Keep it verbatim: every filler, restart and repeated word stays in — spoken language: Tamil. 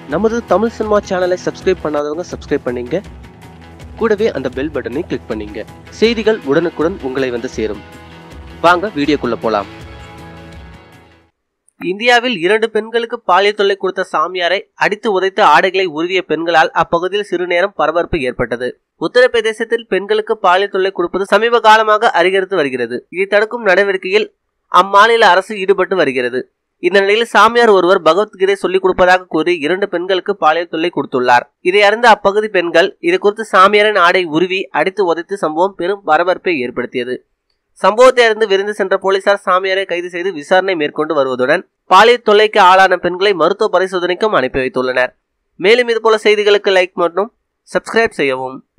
நமது தமிழ் சினிமா சேனலை சப்ஸ்கிரைப் பண்ணாதவங்க சப்ஸ்கிரைப் பண்ணீங்க, கூடவே அந்த பெல் பட்டனை கிளிக் பண்ணீங்க. செய்திகள் உடனுக்குடன் உங்களை வந்து சேரும். வாங்க வீடியோக்குள்ள போலாம். இந்தியாவில் இரண்டு பெண்களுக்கு பாலியல் தொல்லை கொடுத்த சாமியாரை அடித்து உதைத்து ஆடைகளை உருவிய பெண்களால் அப்பகுதியில் சிறு நேரம் பரபரப்பு ஏற்பட்டது. உத்தரப்பிரதேசத்தில் பெண்களுக்கு பாலியல் தொல்லை கொடுப்பது சமீப காலமாக அதிகரித்து வருகிறது. இதை தடுக்கும் நடவடிக்கையில் அம்மாநில அரசு ஈடுபட்டு வருகிறது. இந்த நிலையில் சாமியார் ஒருவர் பகவத்கீதை சொல்லிக் கொடுப்பதாக கூறி இரண்டு பெண்களுக்கு பாலியல் தொல்லை கொடுத்துள்ளார். இதை அறிந்த அப்பகுதி பெண்கள் இது குறித்து சாமியாரின் ஆடை உருவி அடித்து உதைத்து சம்பவம் பெரும் பரபரப்பை ஏற்படுத்தியது. சம்பவத்தை அறிந்து விரைந்து சென்ற போலீசார் சாமியாரை கைது செய்து விசாரணை மேற்கொண்டு வருவதுடன் பாலியல் தொல்லைக்கு ஆளான பெண்களை மருத்துவ பரிசோதனைக்கும் அனுப்பி வைத்துள்ளனர். மேலும் இதுபோல செய்திகளுக்கு லைக் மற்றும் சப்ஸ்கிரைப் செய்யவும்.